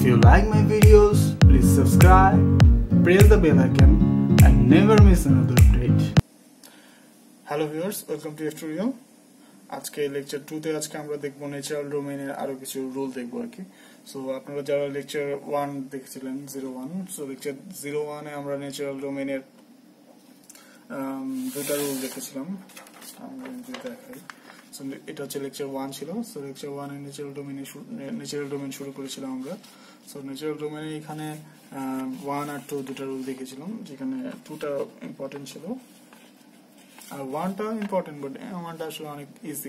you like my videos, please subscribe, press the bell icon and never miss another update. Hello viewers, welcome to F-Tutorial. আজকে lecture 2 তে আজকে আমরা দেখব natural ডোমেইনের আরো কিছু রুল দেখব আর কি। সো আপনারা যারা লেকচার 1 দেখছিলেন 01, সো লেকচার 01 এ আমরা ন্যাচারাল ডোমেইনের দুটো রুল দেখেছিলাম। আমরা যদি দেখাই, সো এটা হচ্ছে লেকচার 1 ছিল। সো লেকচার 1 এ ন্যাচারাল ডোমেইন শুরু করেছিলাম আমরা। সো ন্যাচারাল ডোমেইনে এখানে 1 আর 2 দুটো রুল দেখেছিলাম, যেখানে 2টা ইম্পর্টেন্ট ছিল আর 1টা ইম্পর্টেন্ট, বাট 1টা আসলে অনেক ইজি।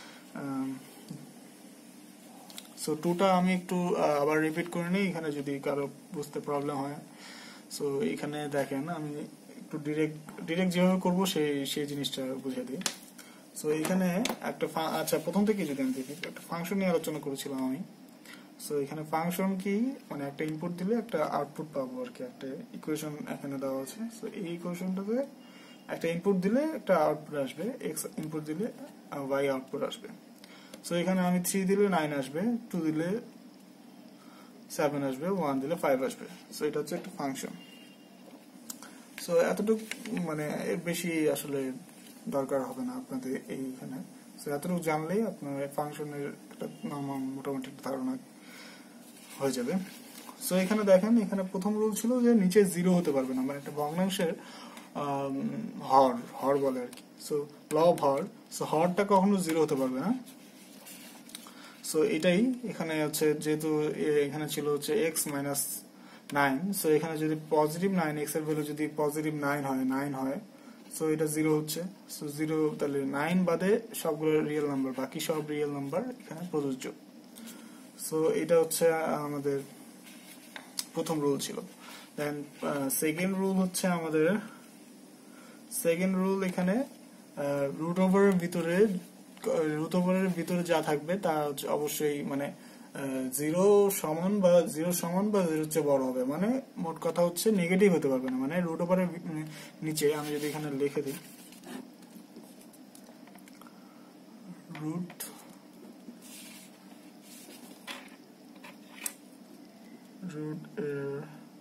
সো 2টা আমি একটু আবার রিপিট করে নিই, এখানে যদি কারো বুঝতে প্রবলেম হয়। সো এখানে দেখেন আমি একটু ডিরেক্ট যেভাবে করবো সেই জিনিসটা বুঝিয়ে দিই। সো এখানে একটা আচ্ছা, প্রথম থেকে যদি আমি দেখি, একটা ফাংশন নিয়ে আলোচনা করেছিলাম আমি। সো এখানে ফাংশন কি, মানে একটা ইনপুট দিলে একটা আউটপুট পাবো আর কি, একটা ইকুয়েশন এখানে দেওয়া আছে। সো এই ইকুয়েশনটাতে একটা ইনপুট দিলে একটা আউটপুট আসবে, এক্স ইনপুট দিলে ওয়াই আউটপুট আসবে। সো এখানে আমি 3 দিলে 9 আসবে, 2 দিলে 7 আসবে, 1 দিলে 5 আসবে। সো এটা হচ্ছে একটা ফাংশন। সো এতটুকু মানে এর বেশি আসলে দরকার হবে না আপনাদের এইখানে। সো এতটুকু জানলেই আপনার ফাংশনের একটা মোটামুটি ধারণা হয়ে যাবে। সো এখানে দেখেন, এখানে প্রথম রুল ছিল যে নিচে 0 হতে পারবে না, মানে একটা ভগ্নাংশের হর বলে আর কি। সো ল অফ হর, সো হরটা কখনো 0 হতে পারবে না। সো এটাই এখানে হচ্ছে, যেহেতু এখানে ছিল হচ্ছে x মাইনাস 9, সো এখানে যদি পজিটিভ 9, x এর ভ্যালু যদি পজিটিভ 9 হয়, সো এটা 0 হচ্ছে। সো 0 তাহলে 9 বাদে সবগুলো রিয়েল নাম্বার, বাকি সব রিয়েল নাম্বার এখানে প্রযোজ্য। সো এটা হচ্ছে আমাদের প্রথম রুল ছিল। দেন সেকেন্ড রুল হচ্ছে আমাদের, সেকেন্ড রুল এখানে রুট ওভারের ভিতরে যা থাকবে তা অবশ্যই মানে 0 সমান বা 0 চেয়ে বড় হবে, মানে মোট কথা হচ্ছে নেগেটিভ হতে পারবে না। মানে রুট ওভারের নিচে আমি যদি এখানে লিখে দিই রুট এর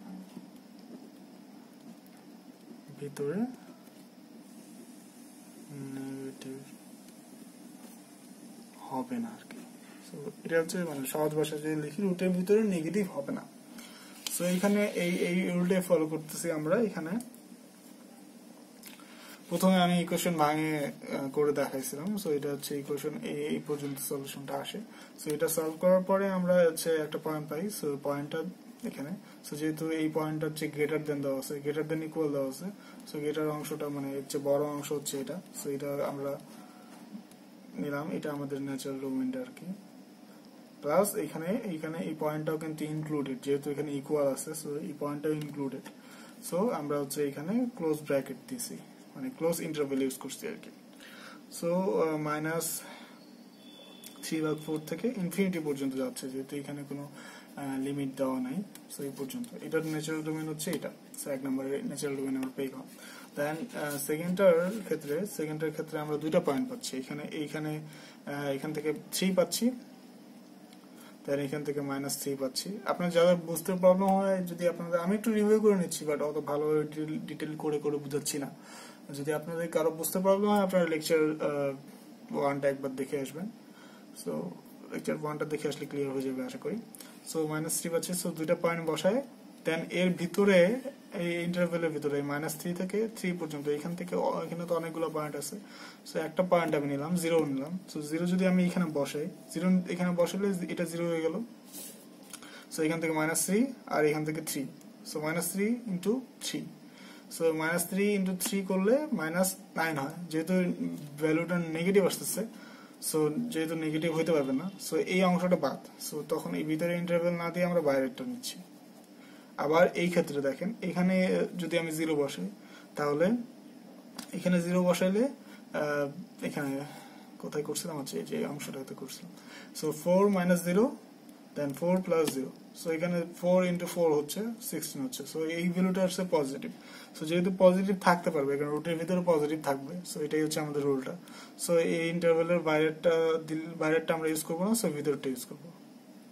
ভিতরে নেগেটিভ হবে না আর কি। সো এটা হচ্ছে মানে সহজ ভাষায় যদি লিখি, রুটের ভিতরে নেগেটিভ হবে না। সো এখানে এই রুলটা ফলো করতেছি আমরা। এখানে প্রথমে আমি ইকুয়েশন ভাঙে করে দেখাইছিলাম। সো এটা হচ্ছে ইকুয়েশন এই পর্যন্ত সলিউশনটা আসে। সো এটা সলভ করার পরে আমরা হচ্ছে একটা পয়েন্ট পাই। সো পয়েন্টটা এখানে, সো যেহেতু এই পয়েন্টটা হচ্ছে গ্রেটার দেন দেওয়া আছে, গ্রেটার দেন ইকুয়াল দেওয়া আছে, সো গ্রেটার অংশটা মানে হচ্ছে বড় অংশ হচ্ছে এটা। সো এটা আমরা নিলাম, এটা আমাদের ন্যাচারাল ডোমেইনটা আর কি। প্লাস এখানে এই পয়েন্টটাও কিন্তু ইনক্লুডেড, যেহেতু এখানে ইকুয়াল আছে, সো এই পয়েন্টটাও ইনক্লুডেড। সো আমরা হচ্ছে এখানে ক্লোজ ব্র্যাকেট দিছি, মানে ক্লোজ ইন্টারভ্যাল ইউজ করছি আর কি। সো -3/4 থেকে ইনফিনিটি পর্যন্ত যাচ্ছে, যেহেতু এখানে কোনো লিমিট দেওয়া নাই। সো এই পর্যন্ত এটার ন্যাচারাল ডোমেইন হচ্ছে এটা। সো এক নম্বরের ন্যাচারাল ডোমেইন আমরা পেয়ে গেলাম। দেন সেকেন্ডের ক্ষেত্রে আমরা দুইটা পয়েন্ট পাচ্ছি। এখান থেকে 3 পাচ্ছি, দেন এখান থেকে -3 পাচ্ছি। আপনার যারা বুঝতে প্রবলেম হয়, যদি আপনাদের, আমি একটু রিভিউ করে নিচ্ছি, বাট অত ভালোভাবে ডিটেল করে বুঝাচ্ছি না। যদি আপনাদের কারো বুঝতে প্রবলেম হয়, আপনারা লেকচার 1টা একবার দেখে আসবেন। সো লেকচার 1টা দেখে আসলে ক্লিয়ার হয়ে যাবে আশা করি। সো -3 পাচ্ছি। সো দুইটা পয়েন্ট বসায়, দেন এর ভিতরে এই ইন্টারভ্যালের ভিতরে -3 থেকে 3 পর্যন্ত, এখানে তো অনেকগুলো পয়েন্ট আছে। সো একটা পয়েন্ট আমি নিলাম, 0 নিলাম। সো 0 যদি আমি এখানে বসাই, 0 এখানে বসালে এটা 0 হয়ে গেল। সো এখান থেকে -3 আর এখান থেকে 3, সো -3 ইন্টু 3। সো -3 ইন্টু 3 করলে -9 হয়, যেহেতু ভ্যালুটা নেগেটিভ আসতেছে। সো যেহেতু নেগেটিভ হইতে পারবে না, সো এই অংশটা বাদ। সো তখন এই ভিতরে ইন্টারভ্যাল না দিয়ে আমরা বাইরেরটা নিচ্ছি। আবার এই ক্ষেত্রে দেখেন, এখানে যদি আমি 0 বসাই, তাহলে এখানে 0 বসাইলে এখানে কোথায় করছিলাম, আচ্ছা এই যে অংশটাতে করছিলাম। সো 4 - 0, দেন 4 + 0। সো এখানে 4 × 4 হচ্ছে 16 হচ্ছে। সো এই ভ্যালুটা হচ্ছে পজিটিভ। সো যেহেতু পজিটিভ থাকতে পারবে, কারণ রুটের ভিতরে পজিটিভ থাকবে, সো এটাই হচ্ছে আমাদের রুলটা। সো এই ইন্টারভ্যালের বাইরেরটা আমরা ইউজ করবো না, সো ভিতরটা ইউজ করবো।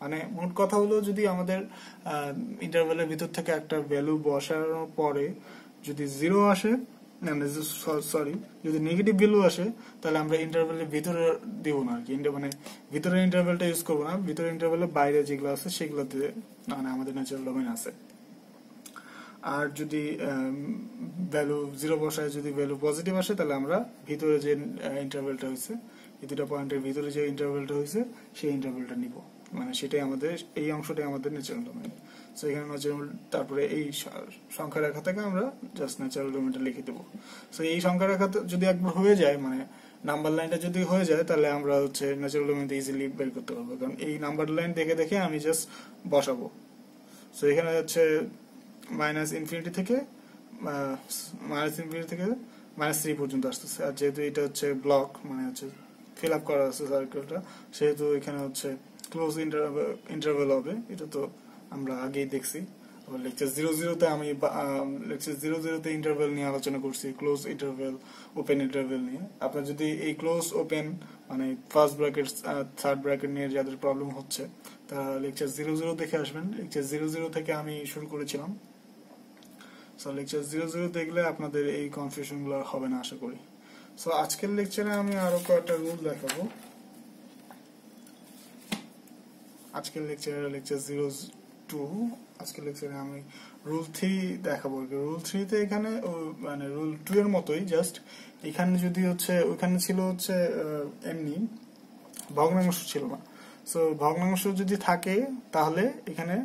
মানে মোট কথা হলো যদি আমাদের ইন্টারভ্যালের ভিতর থেকে একটা ভ্যালু বসানোর পরে যদি জিরো আসে, সরি, যদি নেগেটিভ ভ্যালু আসে তাহলে আমরা ইন্টারভ্যালের ভিতরে দিব না আর কি, মানে ভিতরের ইন্টারভ্যালটা ইউজ করবো না, ভিতরের ইন্টারভ্যালের বাইরে যেগুলো আছে সেগুলোতে মানে আমাদের ন্যাচারাল ডোমেন আছে। আর যদি ভ্যালু জিরো বসায় যদি ভ্যালু পজিটিভ আসে তাহলে আমরা ভিতরে যে ইন্টারভ্যালটা হয়েছে, এই দুটা পয়েন্টের ভিতরে যে ইন্টারভ্যালটা হয়েছে সেই ইন্টারভ্যালটা নিব, মানে সেটাই আমাদের এই অংশটাই আমাদের ন্যাচারাল ডোমেন। সো এখানে ন্যাচারাল, তারপরে এই সংখ্যা রেখা থেকে আমরা জাস্ট ন্যাচারাল ডোমেনটা লিখে দেবো। সো এই সংখ্যা রেখা যদি একবার হয়ে যায়, মানে নাম্বার লাইনটা যদি হয়ে যায় তাহলে আমরা হচ্ছে ন্যাচারাল ডোমেনটা ইজিলি বের করতে পারবো, কারণ এই নাম্বার লাইন দেখে দেখে আমি জাস্ট বসাবো। সো এখানে হচ্ছে মাইনাস ইনফিনিটি থেকে -3 পর্যন্ত আসতেছে, আর যেহেতু এটা হচ্ছে ব্লক, মানে হচ্ছে ফিল আপ করা আছে সার্কেলটা, সেহেতু এখানে হচ্ছে ক্লোজ ইন্টারভ্যাল হবে, এটা তো আমরা আগেই দেখছি। লেকচার 00-তে আমি লেকচার 00-তে ইন্টারভ্যাল নিয়ে আলোচনা করছি, ক্লোজ ইন্টারভ্যাল, ওপেন ইন্টারভ্যাল নিয়ে। আপনার যদি এই ক্লোজ ওপেন মানে ফার্স্ট ব্র্যাকেট থার্ড ব্র্যাকেট নিয়ে যাদের প্রবলেম হচ্ছে তারা লেকচার 00 দেখে আসবেন। লেকচার 00 থেকে আমি শুরু করেছিলাম। সো লেকচার 00 দেখলে আপনাদের এই কনফিউশন গুলো হবে না আশা করি। সো আজকের লেকচারে আমি আরো কয়েকটা রুল দেখাবো। আজকের লেকচার 02, আজকের লেকচারে আমি রুল 3 দেখাবো। রুল 3-তে এখানে মানে রুল 2 এর মতোই, জাস্ট এখানে যদি হচ্ছে ওইখানে ছিল হচ্ছে এমনি ভগ্নাংশ ছিল না। সো ভগ্নাংশ যদি থাকে তাহলে এখানে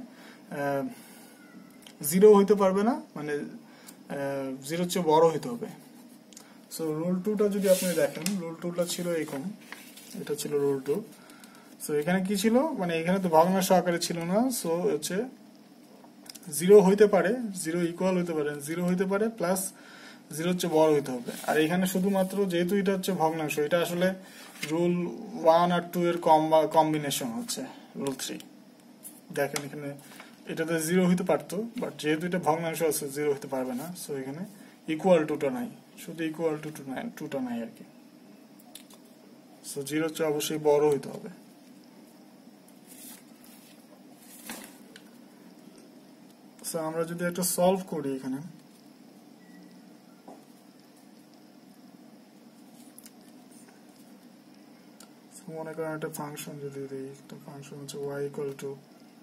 জিরো হইতে পারবে না, মানে জিরোর চেয়ে বড় হইতে হবে। সো রুল 2টা যদি আপনি দেখেন, রুল 2টা ছিল এরকম, এটা ছিল রুল 2। সো এখানে কি ছিল, মানে এখানে তো ভগ্নাংশ আকারে ছিল না, সো হচ্ছে জিরো হইতে পারে, জিরো ইকুয়াল হইতে পারে, জিরো হইতে পারে প্লাস জিরোর চেয়ে বড় হইতে হবে। আর এখানে শুধুমাত্র যেহেতু এটা হচ্ছে ভগ্নাংশ, এটা আসলে রুল 1 আর 2 এর কম্বিনেশন হচ্ছে রুল 3। দেখেন এখানে এটাতে জিরো হইতে পারতো, বাট যেহেতু এটা ভগ্নাংশ আছে জিরো হইতে পারবে না। সো এখানে ইকুয়াল টুটা নাই, শুধু ইকুয়াল টুটা নাই আর কি। সো জিরোর চেয়ে অবশ্যই বড় হইতে হবে। সো আমরা যদি একটা সলভ করি এখানে, মনে করেন একটা ফাংশন যদি দিই, একটা ফাংশন হচ্ছে y equal to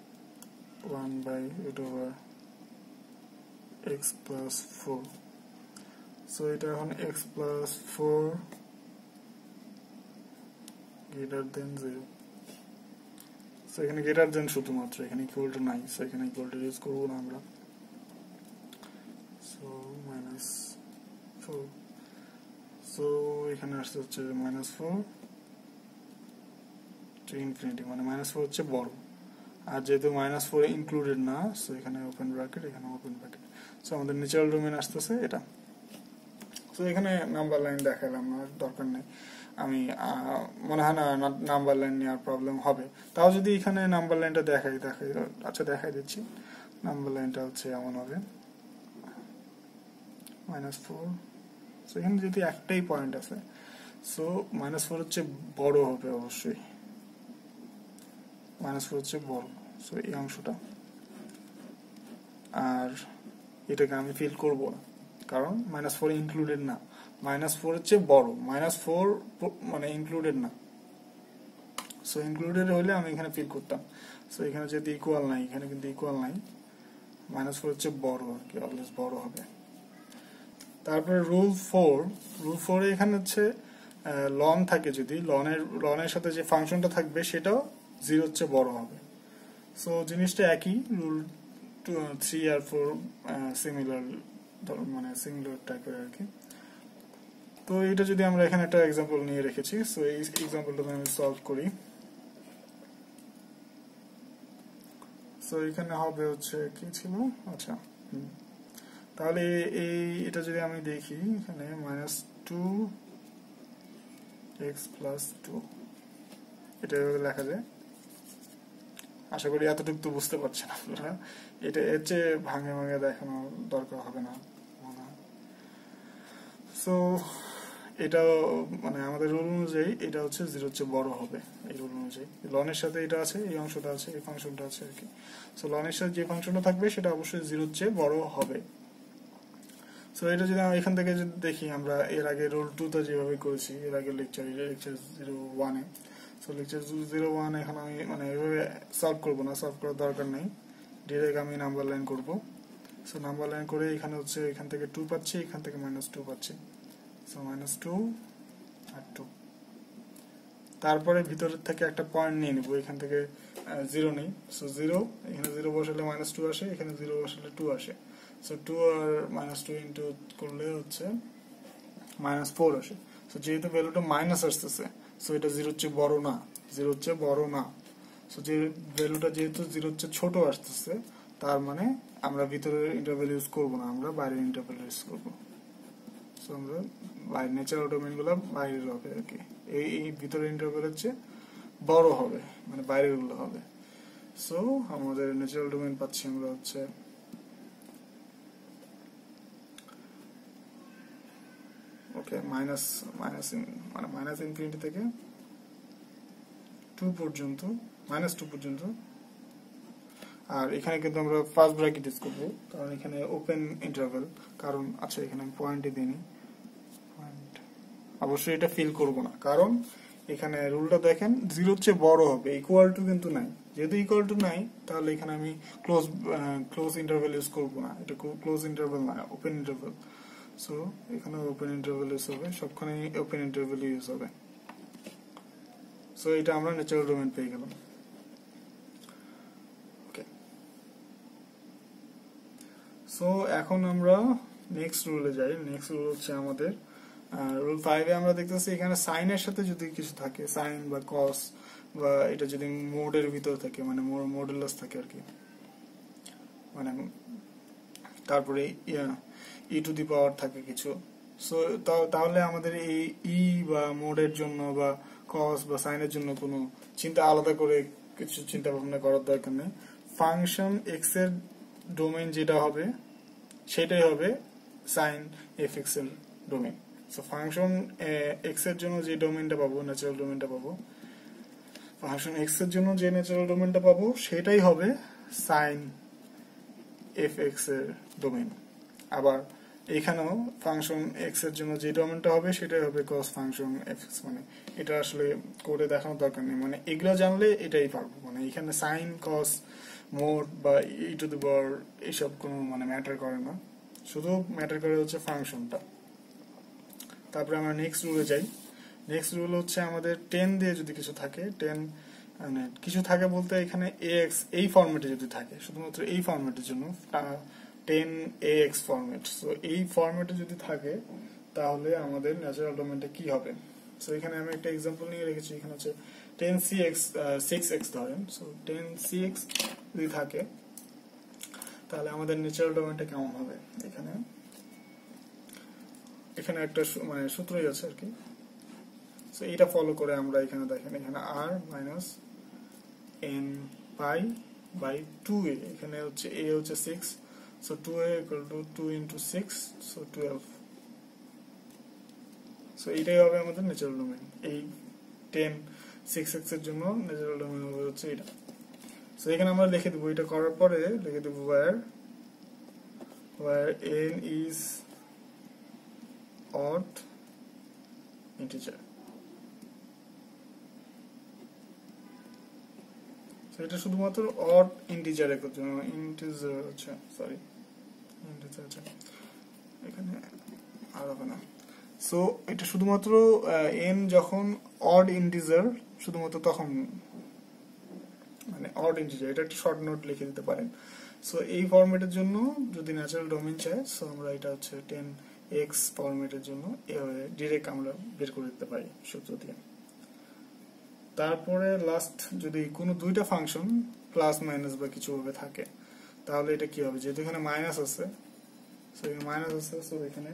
1/√x plus 4। So এটা এখন x plus 4 greater than 0। So এখানে গ্রেটার দেন শুধুমাত্র, এখানে ইকুয়াল টু নাই, সো এখানে ইকুয়াল টু ইউজ করবো না আমরা। সো -4, সো এখানে আসছে হচ্ছে -4 টু ইনফিনিটি, মানে -4 হচ্ছে বড়। আর যেহেতু -4 ইনক্লুডেড না, সো এখানে ওপেন ব্র্যাকেট, এখানে ওপেন ব্র্যাকেট। সো আমাদের ন্যাচারাল ডোমেন আসতেছে এটা। সো এখানে নাম্বার লাইন দেখালাম না, দরকার নেই। আমি মনে হয় না নাম্বার লাইন নেওয়ার প্রবলেম হবে। তাও যদি এখানে নাম্বার লাইনটা দেখাই, আচ্ছা দেখাই দিচ্ছি। নাম্বার লাইনটা হচ্ছে এমন হবে -4। সো এখানে যদি একটাই পয়েন্ট আছে, সো -4 হচ্ছে বড় হবে অবশ্যই, -4 হচ্ছে বড়। সো এই অংশটা, আর এটাকে আমি ফিল করব না কারণ -4 ইনক্লুডেড না, -4 হচ্ছে বড়, -4 মানে ইনক্লুডেড না। সো ইনক্লুডেড হলে আমি এখানে ফিল করতাম। সো এখানে যদি ইকুয়াল নাই, এখানে কিন্তু ইকুয়াল নাই, -4 হচ্ছে বড় আর কি, অলওয়েজ বড় হবে। তারপরে রুল 4 এখানে হচ্ছে লন থাকে, যদি লনের সাথে যে ফাংশনটা থাকবে সেটাও 0 হচ্ছে বড় হবে। সো জিনিসটা একই, রুল 3 আর 4 সিমিলার, মানে সিমিলার টাইপের আর কি। তো এটা যদি আমরা এখানে একটা এক্সাম্পল নিয়ে রেখেছি, সো এই এক্সাম্পলটা আমি সলভ করি। সো এখানে হবে হচ্ছে কি ছিল, আচ্ছা তাহলে এটা যদি আমি দেখি, এখানে -2x প্লাস 2 এটা লেখা যায়। আশা করি এতটুকু তো বুঝতে পারছেন আপনারা, এটা এর চেয়ে ভাঙে ভাঙে দেখানোর দরকার হবে না মনে হয়। সো এটা মানে আমাদের রুল অনুযায়ী এটা হচ্ছে 0 চেয়ে বড় হবে, এই রুল অনুযায়ী লনের সাথে এটা আছে, এই অংশটা আছে, এই ফাংশনটা আছে আর কি। সো লনের সাথে যে ফাংশনটা থাকবে সেটা অবশ্যই 0 চেয়ে বড় হবে। সো এটা যদি আমরা এখান থেকে যদি দেখি, আমরা এর আগে রুল 2 তে যেভাবে করেছি এর আগে লেকচার 01 এ। সো লেকচার 01 এখন আমি মানে এভাবে সলভ করব না, সলভ করার দরকার নেই, ডিরেক্ট আমি নাম্বার লাইন করব। সো নাম্বার লাইন করে এখানে হচ্ছে এখান থেকে 2 পাচ্ছি, এখান থেকে -2 পাচ্ছি। সো -2 আর 2, তারপরে ভিতরের থেকে একটা পয়েন্ট নিয়ে নিব, এখান থেকে 0 নেই। সো 0, এখানে 0 বসালে -2 আসে, এখানে 0 বসালে 2 আসে। সো 2 আর -2 ইনটু করলে হচ্ছে -4 আসে। সো যেহেতু ভ্যালুটা মাইনাস আসতেছে, সো এটা 0 চেয়ে বড় না, 0 চেয়ে বড় না। সো যে ভ্যালুটা যেহেতু 0 চেয়ে ছোট আসতেছে, তার মানে আমরা ভিতরের ইন্টারভ্যাল ইউজ করব না, আমরা বাইরের ইন্টারভ্যাল ইউজ করব। সো আমরা বাইরের ন্যাচারাল ডোমেইনগুলো বাইরের হবে আর কি, এই ভিতরের ইন্টারভ্যাল হচ্ছে বড় হবে, মানে বাইরের গুলো হবে। সো আমাদের ন্যাচারাল ডোমেইন পাচ্ছি আমরা হচ্ছে ওকে মাইনাস ইনফিনিটি থেকে 2 পর্যন্ত, -2 পর্যন্ত। আর এখানে কিন্তু আমরা ফার্স্ট ব্র্যাকেট ইউজ করব, কারণ এখানে ওপেন ইন্টারভ্যাল, কারণ আচ্ছা এখানে আমি পয়েন্টই দিইনি, পয়েন্ট অবশ্যই এটা ফিল করব না, কারণ এখানে রুলটা দেখেন 0 চেয়ে বড় হবে, ইকুয়াল টু কিন্তু নাই। যেহেতু ইকুয়াল টু নাই, তাহলে এখানে আমি ক্লোজ ইন্টারভ্যাল ইউজ করব না, এটা ক্লোজ ইন্টারভ্যাল না, ওপেন ইন্টারভ্যাল। সো এখানে ওপেন ইন্টারভ্যাল ইউজ হবে, সবখানে ওপেন ইন্টারভ্যাল ইউজ হবে। সো এটা আমরা ন্যাচারাল ডোমেইন পেয়ে গেলাম। ওকে, সো এখন আমরা নেক্সট রুলে যাই। নেক্সট রুল হচ্ছে আমাদের রুল 5 এ আমরা দেখতেছি এখানে সাইনের সাথে যদি কিছু থাকে, সাইন বা কস, বা এটা যদি মোডের ভিতর থাকে, মানে মডুলাস থাকে আর কি, মানে তারপরে ই টু দি পাওয়ার থাকে কিছু। সো তাহলে আমাদের এই ই বা মোডের জন্য বা কস বা সাইনের জন্য কোনো আলাদা করে কিছু চিন্তা ভাবনা করার দরকার নেই। ফাংশন এক্স এর ডোমেইন যেটা হবে সেটাই হবে সাইন এফ এক্স এর ডোমেইন। সো ফাংশন এক্স এর জন্য যে ডোমেইনটা পাবো, ন্যাচারাল ডোমেইনটা পাবো, ফাংশন এক্স এর জন্য যে ন্যাচারাল ডোমেইনটা পাবো সেটাই হবে সাইন এফ এক্স এর ডোমেইন। আবার এখানেও ফাংশন এক্স এর জন্য যে ডোমেইনটা হবে সেটাই হবে কস ফাংশন এফ এক্স। মানে এটা আসলে কোডে দেখানোর দরকার নেই, মানে এগুলো জানলে এটাই পারবো। মানে এখানে সাইন, কস, মোড বা ই টু দি পাওয়ার এইসব কোনো মানে ম্যাটার করে না, শুধু ম্যাটার করে হচ্ছে ফাংশনটা। তারপরে আমরা নেক্সট রুলে যাই। নেক্সট রুল হচ্ছে আমাদের 10 দিয়ে যদি কিছু থাকে, 10 মানে কিছু থাকে বলতে এখানে ax এই ফরম্যাটে যদি থাকে, শুধুমাত্র এই ফরম্যাটের জন্য 10ax ফরম্যাট। সো এই ফরম্যাটে যদি থাকে তাহলে আমাদের ন্যাচারাল ডোমেইনটা কি হবে। সো এখানে আমি একটা एग्जांपल নিয়ে রেখেছি, এখানে হচ্ছে 10cx 6x ধরেন। সো 10cx যদি থাকে তাহলে আমাদের ন্যাচারাল ডোমেইনটা কেমন হবে। এখানে একটা মানে সূত্রই আছে আর কি। সো এটা ফলো করে আমরা এখানে দেখেন, এখানে r minus n pi by 2a, এখানে হচ্ছে a হচ্ছে 6, so 2a equal to 2 into 6, so 12। So এটাই হবে আমাদের ন্যাচারাল ডোমেইন। এই 10 6x এর জন্য ন্যাচারাল ডোমেইন হবে হচ্ছে এটা। সো এখানে আমরা লিখে দেব, এটা করার পরে লিখে দেব where n is odd integer। এটা শুধুমাত্র অড ইন্টিজার এর জন্য, ইন্টিজার আছে, সরি ইন্টিজার আছে এখানে আর হবে না। সো এটা শুধুমাত্র n যখন অড ইন্টিজার শুধুমাত্র তখন, মানে অড ইন্টিজার, এটা একটা শর্ট নোট লিখে দিতে পারেন। সো এই ফরম্যাটের জন্য যদি ন্যাচারাল ডোমেইন চাই, সো আমরা এটা হচ্ছে 10x ফরম্যাটের জন্য এভাবে ডাইরেক্ট আমরা বের করে দিতে পারি সূত্র দিয়ে। তারপরে লাস্ট যদি কোনো দুইটা ফাংশন প্লাস মাইনাস বা কিছু ভাবে থাকে তাহলে এটা কি হবে, যেহেতু এখানে মাইনাস আছে, সো এখানে মাইনাস আছে, সো এখানে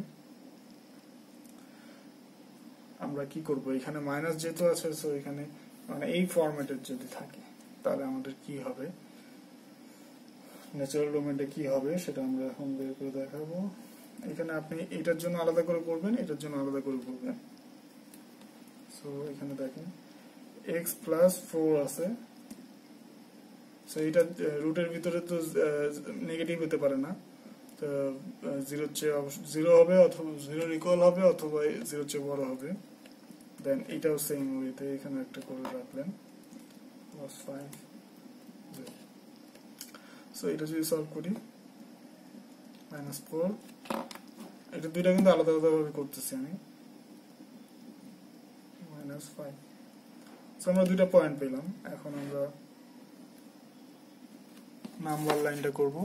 আমরা কি করব, এখানে মাইনাস যেহেতু আছে, সো এখানে মানে এই ফরম্যাটের যদি থাকে তাহলে আমাদের কি হবে, ন্যাচারাল ডোমেইনটা কি হবে সেটা আমরা এখন বের করে দেখাবো। এখানে আপনি এটার জন্য আলাদা করে করবেন, এটার জন্য আলাদা করে করবেন। সো এখানে দেখেন x প্লাস 4 আছে, সো এটা রুটের ভিতরে তো নেগেটিভ হতে পারে না, তো জিরোর চেয়ে জিরো হবে অথবা জিরোর ইকুয়াল হবে অথবা জিরোর চেয়ে বড় হবে। দেন এটাও সেম ওয়েতে এখানে একটা করে রাখলেন প্লাস 5। সো এটা যদি সলভ করি -4, এটা দুইটা কিন্তু আলাদা আলাদা ভাবে করতেছি আমি, -5। সো আমরা দুইটা পয়েন্ট পেলাম। এখন আমরা নাম্বার লাইনটা করব।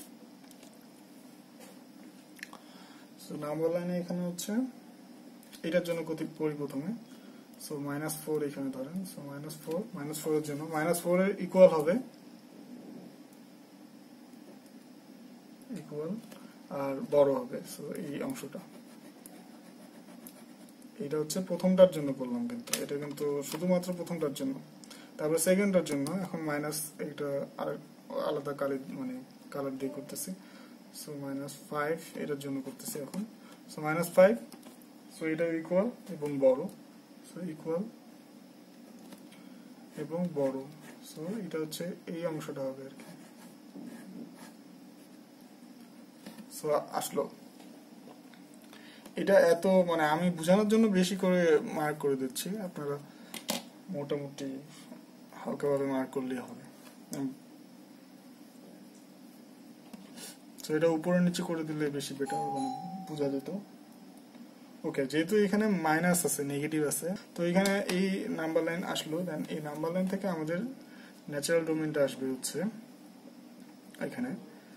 সো নাম্বার লাইনে এখানে হচ্ছে এটার জন্য করি প্রথমে। সো -4 এখানে ধরেন, সো -4 এর জন্য -4 এর ইকুয়াল হবে আর বড় হবে, সো এই অংশটা, এটা হচ্ছে প্রথমটার জন্য করলাম, কিন্তু এটা কিন্তু শুধুমাত্র প্রথমটার জন্য। তারপর সেকেন্ডটার জন্য এখন মাইনাস, এটা আর আলাদা কালার দিয়ে করতেছি। সো -5 এটার জন্য করতেছি এখন। সো -5, সো এটা ইকুয়াল এবং বড়, সো ইকুয়াল এবং বড়, সো এটা হচ্ছে এই অংশটা হবে আর কি। সো আসলো এটা এত, আমি বোঝানোর জন্য বেশি করে মার্ক করে দিচ্ছি, আপনারা মোটামুটি হালকাভাবে মার্ক করলেই হবে। তো এটা উপরে নিচে করে দিলে বেশি বেটার, বোঝা যেত। ওকে, যেহেতু এখানে মাইনাস আছে, নেগেটিভ আছে, তো এখানে এই নাম্বার লাইন আসলো। দেন এই নাম্বার লাইন থেকে আমাদের ন্যাচারাল ডোমেইনটা আসবে হচ্ছে এখানে,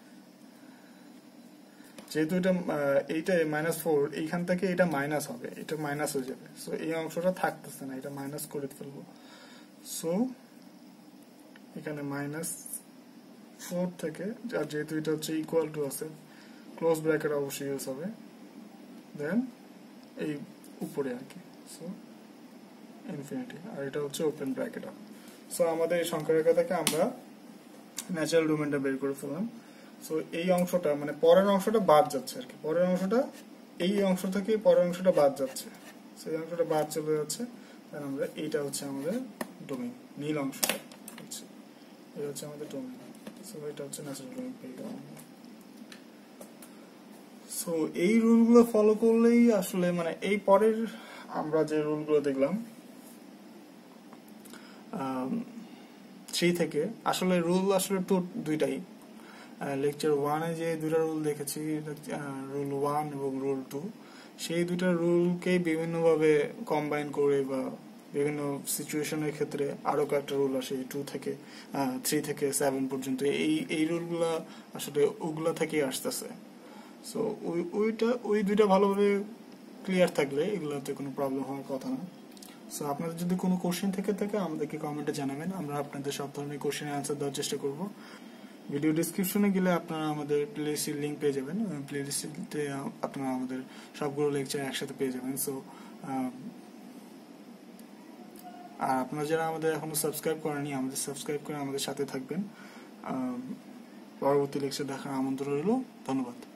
যেহেতু এটা এইটা -4, এইখান থেকে এটা মাইনাস হবে, এটা মাইনাস হয়ে যাবে। সো এই অংশটা থাকতেছে না, এটা মাইনাস করে ফেলবো। সো এখানে -4 থেকে, আর যেহেতু এটা হচ্ছে ইকুয়াল টু আছে, ক্লোজ ব্র্যাকেট অবশ্যই ইউজ হবে। দেন এই উপরে আর কি, সো ইনফিনিটি, আর এটা হচ্ছে ওপেন ব্র্যাকেট। সো আমাদের এই সংখ্যা রেখা থেকে আমরা ন্যাচারাল ডোমেইনটা বের করে ফেললাম। সো এই অংশটা, পরের অংশটা বাদ যাচ্ছে আর কি, পরের অংশটা এই অংশ থেকে পরের অংশটা বাদ যাচ্ছে, সো এই অংশটা বাদ চলে যাচ্ছে। তাহলে আমরা এইটা হচ্ছে আমাদের ডোমেইন, নীল অংশটা হচ্ছে, এই হচ্ছে আমাদের ডোমেইন। সো এটা হচ্ছে ন্যাচারাল ডোমেইন পেয়ে গেলাম। সো এই রুলগুলো ফলো করলেই আসলে, এই পরের আমরা যে রুলগুলো দেখলাম 3 থেকে, আসলে রুল আসলে দুইটাই। লেকচার 1-এ যে দুইটা রুল দেখেছি, রুল 1 এবং রুল 2, সেই দুইটা রুলকে বিভিন্নভাবে কম্বাইন করে বা বিভিন্ন সিচুয়েশনের ক্ষেত্রে আরো কয়েকটা রুল আসে 3 থেকে 7 পর্যন্ত। এই রুলগুলা আসলে ওগুলা থেকেই আসতেছে। সো ওই দুইটা ভালোভাবে ক্লিয়ার থাকলে এগুলোতে কোনো প্রবলেম হওয়ার কথা না। সো আপনাদের যদি কোনো কোশ্চেন থেকে থাকে আমাদেরকে কমেন্টে জানাবেন, আমরা আপনাদের সব ধরনের কোশ্চেনের অ্যান্সার দেওয়ার চেষ্টা করব। ভিডিও ডিসক্রিপশনে গেলে আপনারা আমাদের প্লেলিস্টের লিঙ্ক পেয়ে যাবেন, প্লেলিস্টে আপনারা আমাদের সবগুলো লেকচার একসাথে পেয়ে যাবেন। সো আর আপনারা যারা আমাদের এখনো সাবস্ক্রাইব করেনি, আমাদের সাবস্ক্রাইব করে আমাদের সাথে থাকবেন। পরবর্তী লেকচার দেখার আমন্ত্রণ রইল। ধন্যবাদ।